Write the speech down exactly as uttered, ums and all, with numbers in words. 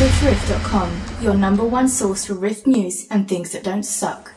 rift riff dot com, your number one source for Rift news and things that don't suck.